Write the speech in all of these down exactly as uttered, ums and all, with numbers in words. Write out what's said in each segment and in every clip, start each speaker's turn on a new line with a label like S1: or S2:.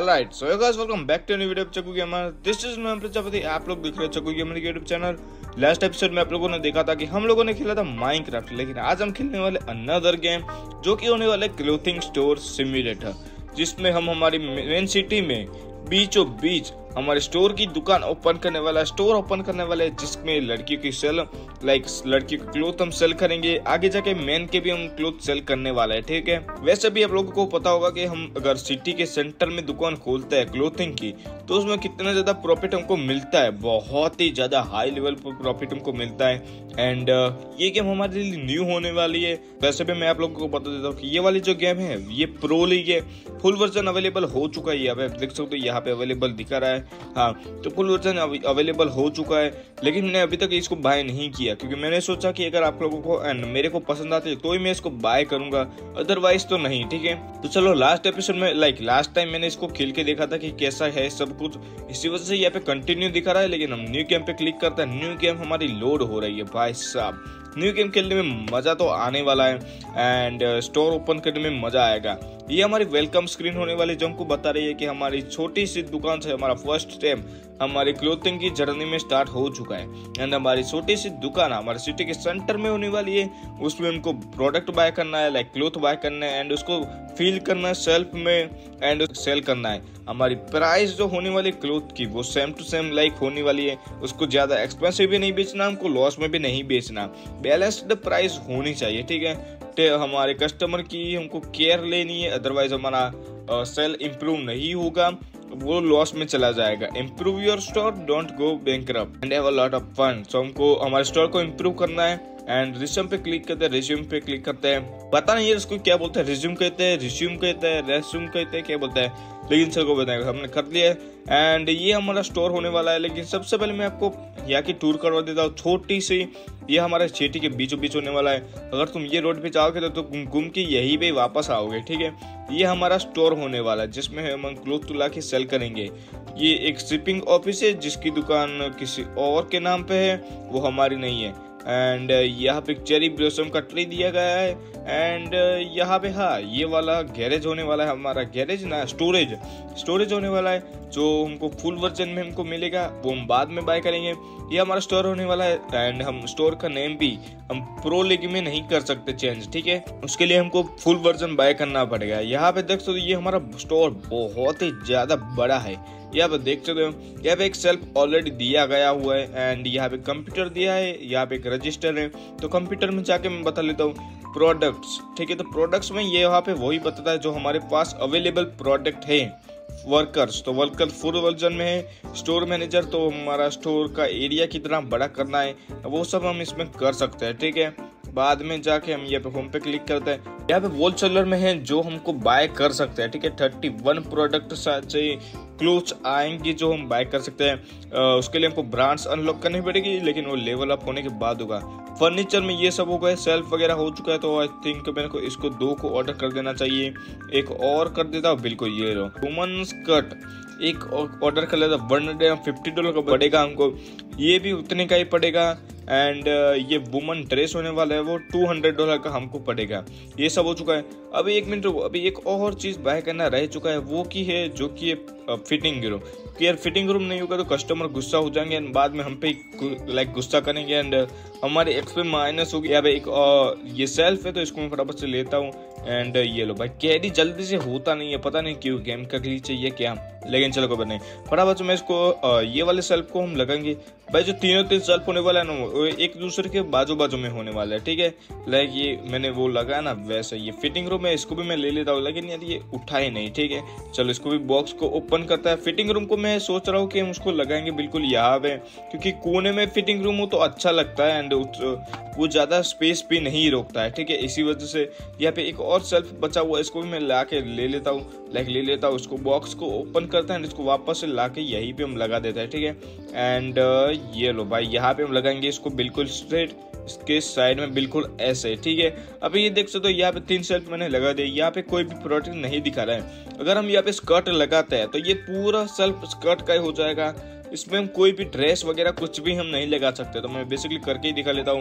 S1: Alright so guys welcome back to new video Chakku Gamer. This is मैं प्रजापति। आप लोग देख रहे हैं चक्कू गेमर के यूट्यूब चैनल। लास्ट एपिसोड में आप लोगों ने देखा था कि हम लोगों ने खेला था माइनक्राफ्ट, लेकिन आज हम खेलने वाले अनदर गेम जो कि होने वाला है क्लोथिंग स्टोर सिम्युलेटर, जिसमें हम हमारी मेन सिटी में बीचों बीच हमारे स्टोर की दुकान ओपन करने वाला स्टोर ओपन करने वाले हैं, जिसमें लड़कियों की सेल लाइक लड़कियों के क्लोथ हम सेल करेंगे। आगे जाके मेन के भी हम क्लोथ सेल करने वाला है, ठीक है। वैसे भी आप लोगों को पता होगा कि हम अगर सिटी के सेंटर में दुकान खोलते हैं क्लोथिंग की तो उसमें कितना ज्यादा प्रॉफिट हमको मिलता है, बहुत ही ज्यादा हाई लेवल पर प्रॉफिट हमको मिलता है। एंड uh, ये गेम हमारे लिए न्यू होने वाली है। वैसे भी मैं आप लोगों को बता देता हूँ कि ये वाली जो गेम है ये प्रो लीग है, फुल वर्जन अवेलेबल हो चुका है। यहाँ पे देख सकते हो, यहाँ पे अवेलेबल दिखा रहा है। हाँ, तो फुल वर्जन अवेलेबल हो चुका है, लेकिन मैंने अभी तक इसको बाय नहीं किया क्योंकि मैंने सोचा कि अगर आप लोगों को एंड मेरे को पसंद आते तो ही मैं इसको बाय करूंगा, अदरवाइज तो नहीं, ठीक है। तो चलो लास्ट एपिसोड में लाइक लास्ट टाइम मैंने इसको खेल के देखा था कि कैसा है सब कुछ, इसी वजह से यहाँ पे कंटिन्यू दिखा रहा है। लेकिन हम न्यू गेम पे क्लिक करते हैं, न्यू गेम हमारी लोड हो रही है। भाई साहब, न्यू गेम खेलने में मजा तो आने वाला है एंड स्टोर ओपन करने में मजा आएगा। ये हमारी वेलकम स्क्रीन होने वाली जो हमको बता रही है कि हमारी छोटी सी दुकान से हमारा फर्स्ट स्टेप हमारी क्लोथिंग की जर्नी में स्टार्ट हो चुका है। एंड हमारी छोटी सी दुकान हमारे सिटी के सेंटर में होने वाली है। उसमें हमको प्रोडक्ट बाय करना है, लाइक क्लोथ बाय करना है एंड उसको फील करना है सेल्फ में एंड सेल करना है। हमारी प्राइस जो होने वाली क्लोथ की वो सेम टू सेम लाइक होने वाली है। उसको ज्यादा एक्सपेंसिव भी नहीं बेचना, हमको लॉस में भी नहीं बेचना, बैलेंस्ड प्राइस होनी चाहिए, ठीक है। हमारे कस्टमर की हमको केयर लेनी है, अदरवाइज हमारा सेल इंप्रूव नहीं होगा, वो लॉस में चला जाएगा। Improve your store, don't go bankrupt and have a lot of fun. So हमको हमारे स्टोर को इम्प्रूव करना है एंड रिज्यूम पे क्लिक करते हैं, रिज्यूम पे क्लिक करते हैं। पता नहीं है इसको क्या बोलते हैं, रिज्यूम कहते हैं, रिज्यूम कहते हैं, रेज्यूम कहते हैं, क्या बोलते हैं, लेकिन सर को बताएंगे। हमने कर लिया है एंड ये हमारा स्टोर होने वाला है। लेकिन सबसे पहले मैं आपको यहाँ की टूर करवा देता हूँ, छोटी सी। ये हमारे सिटी के बीचों बीच होने वाला है। अगर तुम ये रोड पे जाओगे तो तुम घूम के यहीं पे वापस आओगे, ठीक है। ये हमारा स्टोर होने वाला है जिसमें हम क्लोथ तुला के सेल करेंगे। ये एक शिपिंग ऑफिस है जिसकी दुकान किसी और के नाम पे है, वो हमारी नहीं है। एंड यहाँ पे चेरी ब्लॉसम का ट्री दिया गया है एंड यहाँ पे हाँ ये वाला गैरेज होने वाला है, हमारा गैरेज ना स्टोरेज स्टोरेज होने वाला है जो हमको फुल वर्जन में हमको मिलेगा, वो हम बाद में बाय करेंगे। ये हमारा स्टोर होने वाला है एंड हम स्टोर का नेम भी हम प्रो लीग में नहीं कर सकते चेंज, ठीक है। उसके लिए हमको फुल वर्जन बाय करना पड़ेगा। यहाँ पे देख सकते हो, ये हमारा स्टोर बहुत ही ज्यादा बड़ा है। यहाँ पे देख सकते हो, यहाँ पे एक सेल्फ ऑलरेडी दिया गया हुआ है एंड यहाँ पे कंप्यूटर दिया है, यहाँ पे एक रजिस्टर है। तो कंप्यूटर में जाके मैं बता लेता हूँ प्रोडक्ट्स, ठीक है। तो प्रोडक्ट्स में ये यहाँ पे वही बताता है जो हमारे पास अवेलेबल प्रोडक्ट है। वर्कर्स, तो वर्कर फुल वर्जन में है। स्टोर मैनेजर, तो हमारा स्टोर का एरिया कितना बड़ा करना है वो सब हम इसमें कर सकते हैं, ठीक है। बाद में जाके हम यहाँ पे होम पे क्लिक करते हैं। यहाँ पे वॉल सेलर में है जो हमको बाय कर सकते हैं, ठीक है। थर्टी वन प्रोडक्ट से क्लोथ्स आएंगे जो हम बाय कर सकते हैं। आ, उसके लिए हमको ब्रांड्स अनलॉक करनी पड़ेगी, लेकिन वो लेवल अप होने के बाद होगा। फर्नीचर में ये सब हो गए, सेल्फ वगैरह हो चुका है। तो आई थिंक मेरे को इसको दो को ऑर्डर कर देना चाहिए। एक और कर देता हूँ, बिल्कुल ये लो वुमन स्कर्ट एक ऑर्डर कर लेता, वन हंड्रेड फिफ्टी डॉलर का पड़ेगा हमको, ये भी उतने का ही पड़ेगा। एंड uh, ये वुमन ड्रेस होने वाला है वो टू हंड्रेड डॉलर का हमको पड़ेगा। ये सब हो चुका है। अभी एक मिनट, अभी एक और चीज बाय करना रह चुका है, वो की है जो कि है फिटिंग रूम। कि यार फिटिंग रूम नहीं होगा तो कस्टमर गुस्सा हो जाएंगे एंड बाद में हम पे लाइक गुस्सा करेंगे एंड हमारे एक्सपे माइनस होगी। अब एक uh, ये सेल्फ है तो इसको मैं फटाफट से लेता हूँ एंड ये लो भाई, कैरी जल्दी से होता नहीं है, पता नहीं क्यों, गेम का ग्लिच चाहिए क्या, लेकिन चलो कोई नहीं। फटाफट से मैं इसको ये वाले सेल्फ को हम लगाएंगे। भाई जो तीनों तीन सेल्फ होने वाला है ना वो एक दूसरे के बाजू बाजू में होने वाला है, ठीक है। लाइक ये मैंने वो लगाया ना वैसे। ये फिटिंग रूम है, इसको भी मैं ले लेता हूँ, लेकिन यार ये उठा ही नहीं, ठीक है। चलो इसको भी बॉक्स को ओपन करता है। फिटिंग रूम को मैं सोच रहा हूँ कि हम उसको लगाएंगे बिल्कुल यहाँ पे, क्योंकि कोने में फिटिंग रूम हो तो अच्छा लगता है एंड वो ज्यादा स्पेस भी नहीं रोकता है, ठीक है। इसी वजह से यहाँ पे एक और सेल्फ बचा हुआ है, इसको भी मैं ला के ले लेता हूँ, लाइक ले लेता हूँ उसको। बॉक्स को ओपन करता है, इसको वापस से ला के यहीं पे हम लगा देता है, ठीक है। एंड ये लो भाई, यहाँ पे हम लगाएंगे इसको बिल्कुल स्ट्रेट, इसके साइड में बिल्कुल ऐसे, ठीक है। अभी ये देख सकते हो, यहाँ पे तीन सेल्फ मैंने लगा दिया। यहाँ पे कोई भी प्रोडक्ट नहीं दिखा रहा है। अगर हम यहाँ पे स्कर्ट लगाते हैं तो ये पूरा सेल्फ स्कर्ट का ही हो जाएगा। इसमें हम कोई भी ड्रेस वगैरह कुछ भी हम नहीं लगा सकते। तो मैं बेसिकली करके ही दिखा लेता हूँ।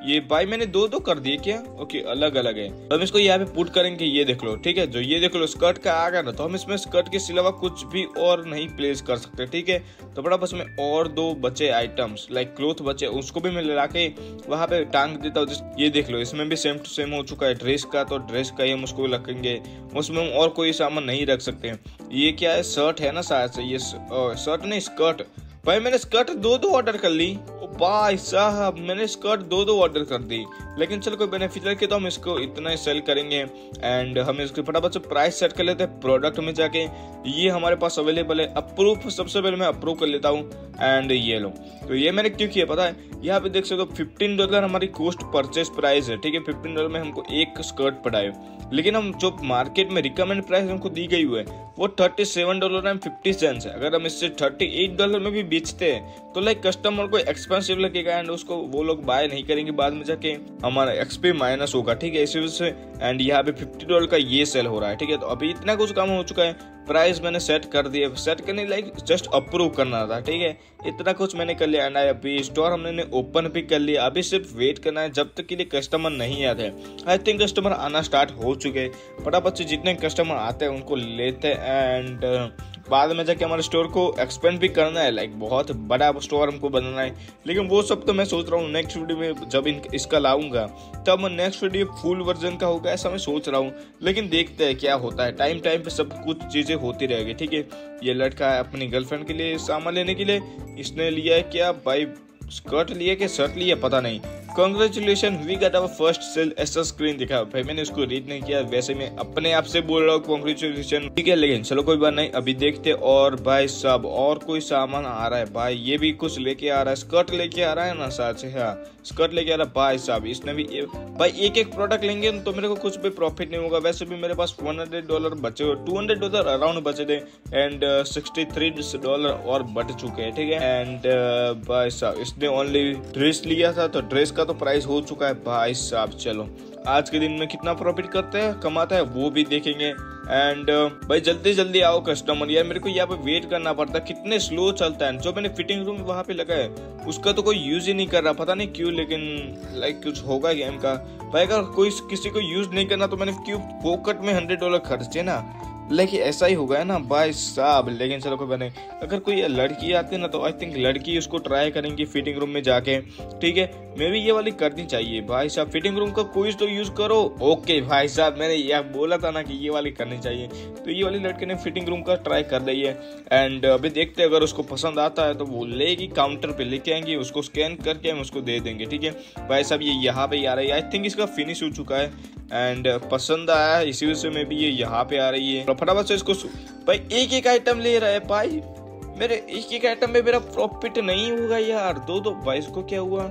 S1: ये भाई मैंने दो दो कर दिए क्या? ओके अलग अलग है। तो हम इसको यहाँ पे पुट करेंगे, ये देख लो ठीक है। जो ये देख लो स्कर्ट का आ गया ना, तो हम इसमें स्कर्ट के सिवा कुछ भी और नहीं प्लेस कर सकते ठीक है। तो बड़ा बस में और दो बचे आइटम्स लाइक क्लोथ बचे, उसको भी मैं ला के वहाँ पे टांग देता हूँ। ये देख लो इसमें भी सेम टू सेम हो चुका है ड्रेस का, तो ड्रेस का ही हम उसको रखेंगे, उसमें हम और कोई सामान नहीं रख सकते। ये क्या है? शर्ट है ना शायद से, ये शर्ट नहीं स्कर्ट। भाई मैंने स्कर्ट दो दो ऑर्डर कर ली। ओ भाई साहब मैंने स्कर्ट दो दो ऑर्डर कर दी। लेकिन चलो कोई बेनिफिट रखे तो हम इसको इतना ही सेल करेंगे एंड हम इसके फटाफट से प्राइस सेट कर लेते हैं प्रोडक्ट में जाके। ये हमारे पास अवेलेबल है, अप्रूव सबसे पहले मैं अप्रूव कर लेता हूँ एंड ये लो। तो ये मैंने क्यों किया पता है? यहाँ पे देख सकते हो फिफ्टीन डॉलर हमारी कॉस्ट परचेज प्राइस है ठीक है। फिफ्टीन डॉलर में हमको एक स्कर्ट पड़ा है, लेकिन हम जो मार्केट में रिकमेंड प्राइस हमको दी गई हुई है वो thirty seven dollar and fifty cents है। अगर हम इससे थर्टी एट डॉलर में भी बेचते हैं तो लाइक कस्टमर को एक्सपेंसिव लगेगा एंड उसको वो लोग बाय नहीं करेंगे, बाद में जाके हमारा एक्सपी माइनस होगा ठीक है। इसी वजह से एंड यहाँ पे फिफ्टी डॉलर का ये सेल हो रहा है ठीक है। तो अभी इतना कुछ काम हो चुका है, प्राइस मैंने सेट कर दिया। सेट करने लाइक जस्ट अप्रूव करना था ठीक है। इतना कुछ मैंने कर लिया एंड अभी स्टोर हमने ओपन भी कर लिया। अभी सिर्फ वेट करना है जब तक के लिए कस्टमर नहीं आते। आई थिंक कस्टमर आना स्टार्ट हो चुके, फटाफट से जितने कस्टमर आते हैं उनको लेते एंड बाद में जाके हमारे स्टोर को एक्सपेंड भी करना है, लाइक बहुत बड़ा स्टोर हमको बनाना है। लेकिन वो सब तो मैं सोच रहा हूँ नेक्स्ट वीडियो में जब इन, इसका लाऊंगा तब नेक्स्ट वीडियो फुल वर्जन का होगा, ऐसा मैं सोच रहा हूँ। लेकिन देखते हैं क्या होता है, टाइम टाइम पे सब कुछ चीजें होती रहेगी ठीक है। ये लड़का है अपनी गर्लफ्रेंड के लिए सामान लेने के लिए, इसने लिया है क्या भाई? स्कर्ट लिया कि शर्ट लिया पता नहीं। Congratulation we got our first sale, ऐसा स्क्रीन दिखा। भाई मैंने उसको रीड नहीं किया, वैसे मैं अपने आप से बोल रहा हूँ कॉन्ग्रेचुलेशन ठीक है। लेकिन चलो कोई बात नहीं, अभी देखते। और भाई सब और कोई सामान आ रहा है भाई, ये भी कुछ लेके आ रहा है, स्कर्ट लेके आ रहा है ना साथ से। हाँ स्कर्ट लेके आ रहा है भाई साहब। इसने भी भाई एक एक प्रोडक्ट लेंगे तो मेरे को कुछ भी प्रॉफिट नहीं होगा। वैसे भी मेरे पास वन हंड्रेड डॉलर बचे हुए, टू हंड्रेड डॉलर अराउंड बचे थे एंड सिक्सटी थ्री डॉलर और बच चुके हैं ठीक है। एंड भाई साहब इसने ओनली ड्रेस लिया था, तो ड्रेस का तो प्राइस हो चुका है भाई साहब। चलो आज के दिन में कितना प्रॉफिट करते हैं कमाता है वो भी देखेंगे एंड uh, भाई जल्दी जल्दी आओ कस्टमर, यार मेरे को यहाँ पे वेट करना पड़ता है, कितने स्लो चलता है। जो मैंने फिटिंग रूम वहाँ पे लगा है उसका तो कोई यूज ही नहीं कर रहा, पता नहीं क्यों। लेकिन लाइक कुछ होगा गेम का भाई, अगर कोई किसी को यूज नहीं करना तो मैंने क्यों फोकट में हंड्रेड डॉलर खर्चे ना, लेकिन ऐसा ही होगा है ना भाई साहब। लेकिन चलो कोई बने, अगर कोई लड़की आती है ना तो आई थिंक लड़की उसको ट्राई करेंगी फिटिंग रूम में जाके ठीक है। मैं भी ये वाली करनी चाहिए भाई साहब, फिटिंग रूम का कोई तो यूज करो। ओके भाई साहब मैंने यह बोला था ना कि ये वाली करनी चाहिए, तो ये वाली लड़की ने फिटिंग रूम का ट्राई कर रही है एंड अभी देखते हैं अगर उसको पसंद आता है तो वो लेगी, काउंटर पे लेके आएंगे, उसको स्कैन करके हम उसको दे देंगे ठीक है। भाई साहब ये यहाँ पे आ रही है, आई थिंक इसका फिनिश हो चुका है एंड पसंद आया है, इसी वजह से में भी ये यहाँ पे आ रही है। फटाफट से इसको भाई एक एक आइटम ले रहा है भाई, मेरे एक एक आइटम में मेरा प्रॉफिट नहीं होगा यार। दो दो भाई इसको क्या हुआ?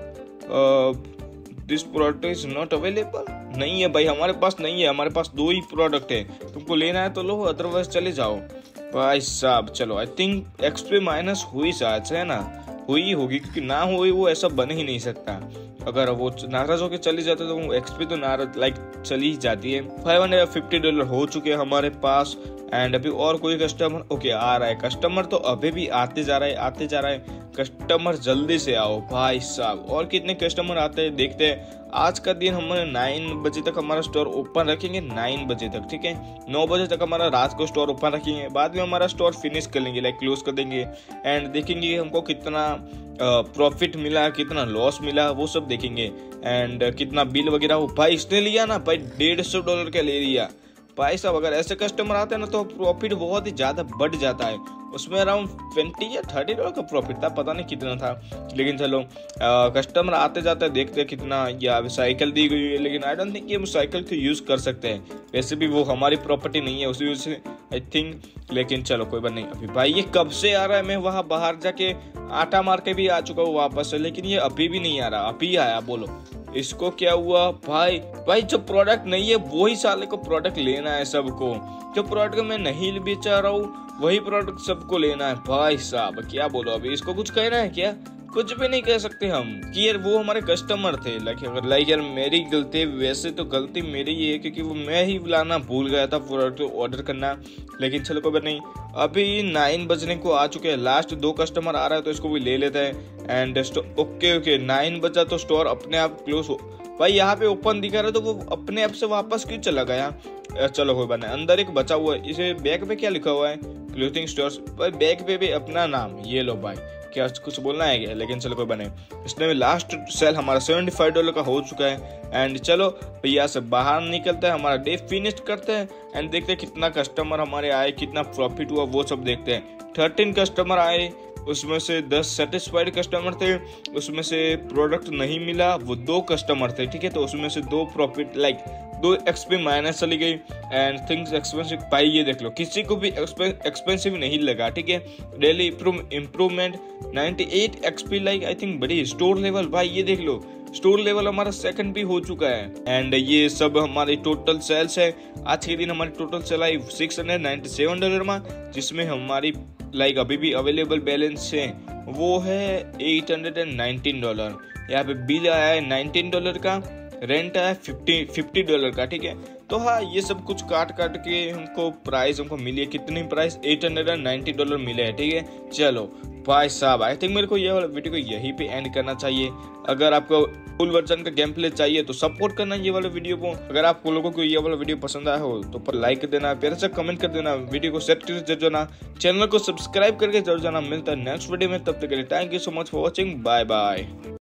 S1: This product is not available, नहीं है भाई हमारे पास नहीं है, हमारे पास दो ही प्रोडक्ट है, तुमको लेना है तो लो अदरवाइज चले जाओ भाई साहब। चलो आई थिंक एक्सपी माइनस हुई शायद से है ना, हुई होगी क्योंकि ना हुई वो ऐसा बन ही नहीं सकता। अगर वो नाराज होकर चली जाते तो वो एक्सपी तो नाराज लाइक चली ही जाती है। फाइव हंड्रेड फिफ्टी डॉलर हो चुके हैं हमारे पास एंड अभी और कोई कस्टमर ओके आ रहा है। कस्टमर तो अभी भी आते जा रहा है आते जा रहा है कस्टमर जल्दी से आओ भाई साहब। और कितने कस्टमर आते हैं देखते हैं। आज का दिन हम नाइन बजे तक हमारा स्टोर ओपन रखेंगे, नाइन बजे तक ठीक है। नौ बजे तक हमारा रात को स्टोर ओपन रखेंगे, बाद में हमारा स्टोर फिनिश कर लेंगे लाइक क्लोज कर देंगे एंड देखेंगे हमको कितना प्रॉफिट मिला कितना लॉस मिला वो सब देखेंगे एंड कितना बिल वगैरह हो। भाई इसने लिया ना भाई डेढ़ सौ डॉलर का ले लिया भाई साहब। अगर ऐसे कस्टमर आते हैं ना तो प्रॉफिट बहुत ही ज्यादा बढ़ जाता है, उसमें अराउंड ट्वेंटी या थर्टी डॉलर का प्रॉफिट था, पता नहीं कितना था। लेकिन चलो कस्टमर आते जाते देखते हैं कितना। या साइकिल दी गई है लेकिन आई डोंट थिंक कि हम साइकिल को यूज कर सकते हैं, वैसे भी वो हमारी प्रॉपर्टी नहीं है उसी वजह से आई थिंक। लेकिन चलो कोई बात नहीं। अभी भाई ये कब से आ रहा है, मैं वहां बाहर जाके आटा मार के भी आ चुका हूँ वापस से, लेकिन ये अभी भी नहीं आ रहा। अभी आया, बोलो इसको क्या हुआ भाई? भाई जो प्रोडक्ट नहीं है वही साले को प्रोडक्ट लेना है सबको, जो प्रोडक्ट मैं नहीं बेचा रहा हूँ वही प्रोडक्ट सबको लेना है भाई साहब। क्या बोलो अभी इसको कुछ कहना है क्या? कुछ भी नहीं कह सकते हम कि यार वो हमारे कस्टमर थे। लाइक अगर लाइक यार मेरी गलती, वैसे तो गलती मेरी ही है क्योंकि वो मैं ही बुलाना भूल गया था प्रोडक्ट ऑर्डर करना। लेकिन चलो कोई बात नहीं, अभी नाइन बजने को आ चुके हैं, लास्ट दो कस्टमर आ रहा है तो इसको भी ले लेते हैं। एंड ओके ओके नाइन बजा तो स्टोर अपने आप क्लोज हो। भाई यहाँ पे ओपन दिखा रहा है तो वो अपने आप से वापस क्यों चला गया? चलो कोई बात नहीं। अंदर एक बचा हुआ है, इसे बैग पे क्या लिखा हुआ है? Clothing stores. भाई बैग पे भी अपना नाम, ये लो भाई, क्या कुछ बोलना है क्या? लेकिन चलो कोई बने। इसमें लास्ट सेल हमारा सेवेंटी फाइव डॉलर का हो चुका है। एंड चलो भैया से बाहर निकलते हैं, हमारा डे फिनिश करते हैं एंड देखते हैं कितना कस्टमर हमारे आए, कितना प्रॉफिट हुआ, वो सब देखते हैं। थर्टीन कस्टमर आए, उसमें से दस सेटिस्फाइड कस्टमर थे, उसमें से प्रोडक्ट नहीं मिला वो दो कस्टमर थे, ठीक है। तो उसमें से दो प्रॉफिट लाइक दो एक्सपी माइनस चली गई। एंड थिंग्स एक्सपेंसिव, भाई ये देख लो किसी को भी एक्सपेंसिव नहीं लगा, ठीक है। Daily improvement ninety eight XP, like I think बड़ी स्टोर लेवल, भाई ये देख लो स्टोर लेवल हमारा सेकंड भी हो चुका है। एंड ये सब हमारी टोटल सेल्स है। आज के दिन हमारी टोटल सेल आई six hundred ninety seven dollar में, जिसमें हमारी लाइक अभी भी अवेलेबल बैलेंस है वो है एट हंड्रेड नाइनटीन डॉलर। यहाँ पे बिल आया है नाइनटीन डॉलर का, रेंट आया फिफ्टी फिफ्टी डॉलर का, ठीक है। तो हाँ ये सब कुछ काट काट के हमको प्राइस हमको मिली है, कितनी price? Eight hundred ninety dollar मिले हैं, ठीक है। चलो भाई साहब आई थिंक मेरे को ये वाला वीडियो को यहीं पे एंड करना चाहिए। अगर आपको फुल वर्जन का गेम प्ले चाहिए तो सपोर्ट करना ये वाले वीडियो को। अगर आप लोगों को ये वाला वीडियो पसंद आया हो तो पर लाइक कर देना, प्यारे से कमेंट कर देना, वीडियो को शेयर करके जरूर जाना, चैनल को सब्सक्राइब करके जरूर जाना। मिलता है नेक्स्ट वीडियो में, तब तक के लिए thank you so much for watching, bye bye.